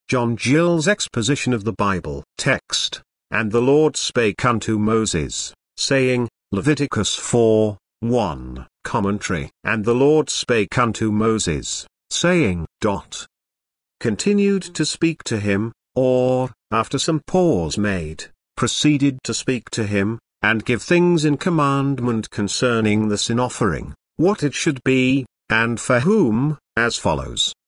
John Gill's Exposition of the Bible. Text: And the Lord spake unto Moses, saying, Leviticus 4:1. Commentary: And the Lord spake unto Moses, saying, Continued to speak to him, or, after some pause made, proceeded to speak to him, and give things in commandment concerning the sin offering, what it should be, and for whom, as follows.